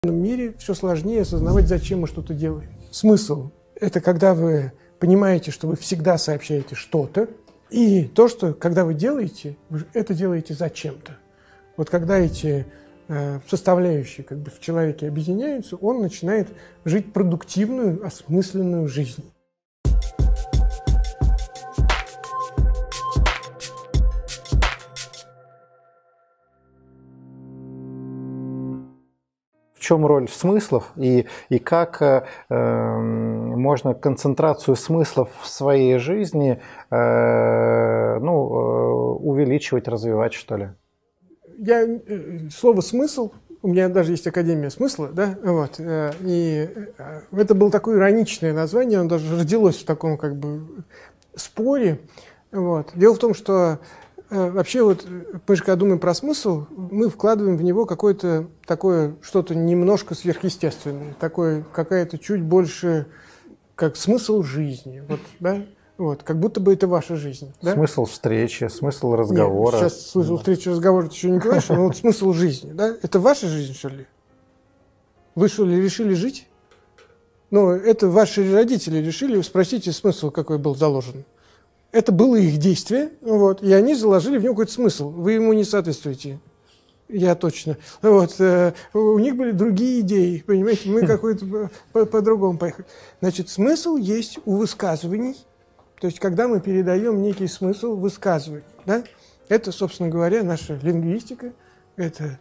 мире все сложнее осознавать, зачем мы что-то делаем. Смысл – это когда вы понимаете, что вы всегда сообщаете что-то, и то, что когда вы делаете, вы это делаете зачем-то. Вот когда эти составляющие в человеке объединяются, он начинает жить продуктивную, осмысленную жизнь. В чем роль смыслов и как можно концентрацию смыслов в своей жизни увеличивать, развивать, что ли? Слово «смысл», у меня даже есть Академия смысла, да, вот, и это было такое ироничное название, оно даже родилось в таком споре. Вот. Дело в том, что вообще мы же когда думаем про смысл, мы вкладываем в него какое-то такое, что-то немножко сверхъестественное, такое какая-то чуть больше, как смысл жизни, вот, да? Вот, как будто бы это ваша жизнь. Да? Смысл встречи, смысл разговора. Нет, сейчас смысл встречи, разговора ты еще не говоришь, но вот смысл жизни, да? Это ваша жизнь, что ли? Вы что ли решили жить? Ну, это ваши родители решили, спросите смысл, какой был заложен. Это было их действие, вот, и они заложили в него какой-то смысл. Вы ему не соответствуете. Я точно. Вот, у них были другие идеи, понимаете, мы какой-то по-другому поехали. Значит, смысл есть у высказываний. То есть, когда мы передаем некий смысл высказываний, да, это, собственно говоря, наша лингвистика, это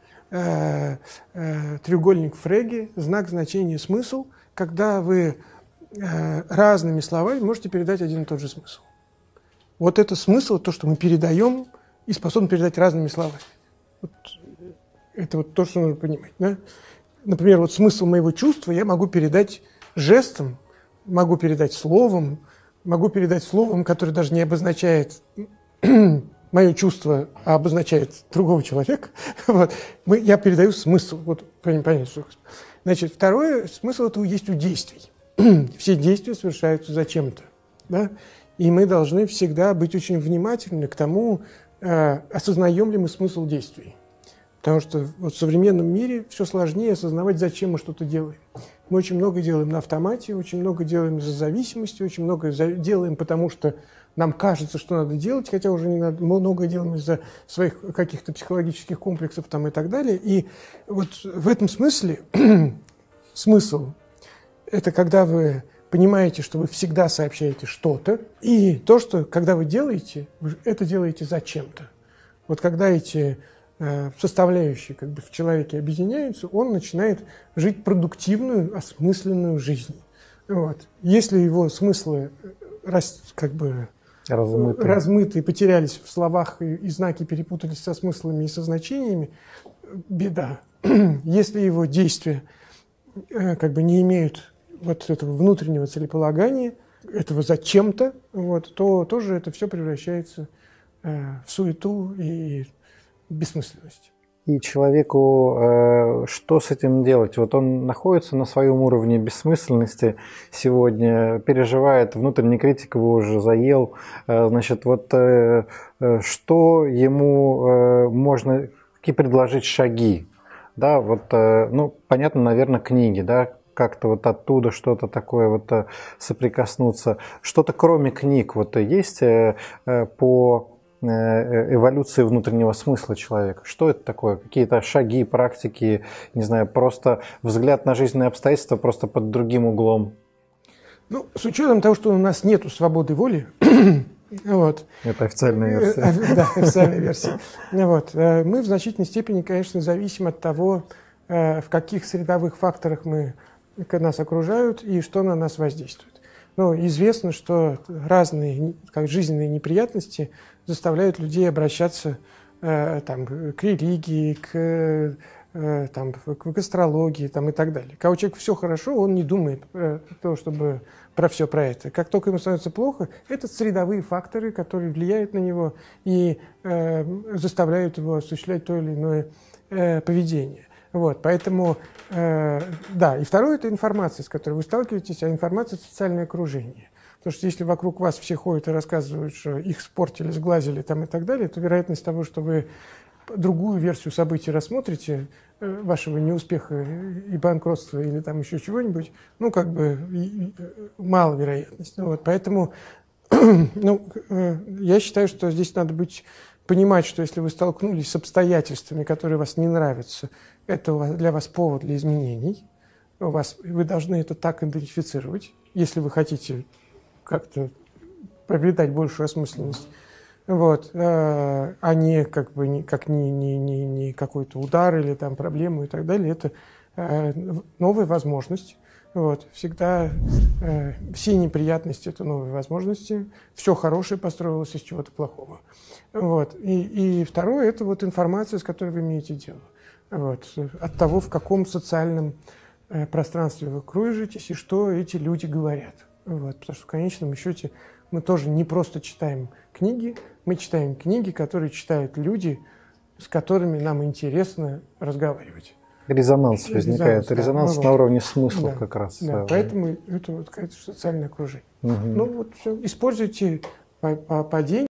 треугольник Фреге, знак, значение, смысл, когда вы разными словами можете передать один и тот же смысл. Вот это смысл, то, что мы передаем и способны передать разными словами. Вот, это вот то, что нужно понимать. Да? Например, вот смысл моего чувства я могу передать жестом, могу передать словом, которое даже не обозначает мое чувство, а обозначает другого человека. Вот. Я передаю смысл. Вот, понятно, что. Значит, второе, смысл этого есть у действий. Все действия совершаются зачем-то. Да? И мы должны всегда быть очень внимательны к тому, осознаем ли мы смысл действий. Потому что вот в современном мире все сложнее осознавать, зачем мы что-то делаем. Мы очень много делаем на автомате, очень много делаем из-за зависимости, очень много делаем, потому что нам кажется, что надо делать, хотя уже не надо, много делаем из-за своих каких-то психологических комплексов там, и так далее. И вот в этом смысле смысл – это когда вы понимаете, что вы всегда сообщаете что-то, и то, что когда вы делаете, вы это делаете зачем-то. Вот когда эти составляющие в человеке объединяются, он начинает жить продуктивную, осмысленную жизнь. Вот. Если его смыслы размыты и потерялись в словах, и знаки перепутались со смыслами и со значениями, беда. Если его действия не имеют вот этого внутреннего целеполагания, этого зачем-то, вот, то тоже это все превращается в суету и бессмысленность. И человеку что с этим делать? Вот он находится на своем уровне бессмысленности сегодня, переживает, внутренний критик его уже заел. Значит, вот что ему можно, какие предложить шаги? Да, вот, понятно, наверное, книги, да, как-то вот оттуда что-то такое вот соприкоснуться. Что-то кроме книг вот есть по эволюции внутреннего смысла человека? Что это такое? Какие-то шаги, практики, не знаю, просто взгляд на жизненные обстоятельства просто под другим углом? Ну, с учетом того, что у нас нету свободы воли, вот. Это официальная версия. Да, официальная версия. Вот. Мы в значительной степени, конечно, зависим от того, в каких средовых факторах нас окружают и что на нас воздействует. Ну, известно, что разные жизненные неприятности заставляют людей обращаться к религии, к астрологии и так далее. Когда у человека все хорошо, он не думает про все про это. Как только ему становится плохо, это средовые факторы, которые влияют на него и заставляют его осуществлять то или иное поведение. Вот, поэтому, да, и второе – это информация, с которой вы сталкиваетесь, а информация – социальное окружение. Потому что если вокруг вас все ходят и рассказывают, что их спортили, сглазили и так далее, то вероятность того, что вы другую версию событий рассмотрите, вашего неуспеха и банкротства или там еще чего-нибудь, ну, как бы маловероятность. Вот, поэтому ну, я считаю, что здесь надо понимать, что если вы столкнулись с обстоятельствами, которые вас не нравятся, это для вас повод для изменений. Вы должны это так идентифицировать, если вы хотите как-то приобретать большую осмысленность. Вот, а не не какой-то удар или там проблему и так далее. Это новая возможность. Вот, всегда все неприятности – это новые возможности. Все хорошее построилось из чего-то плохого. Вот. И второе – это вот информация, с которой вы имеете дело. Вот. От того, в каком социальном пространстве вы кружитесь и что эти люди говорят. Вот. Потому что в конечном счете мы тоже не просто читаем книги, мы читаем книги, которые читают люди, с которыми нам интересно разговаривать. Резонанс возникает, резонанс на уровне смысла да, как раз. Да, поэтому это вот какое-то социальное окружение. Угу. Ну вот все, используйте по деньги.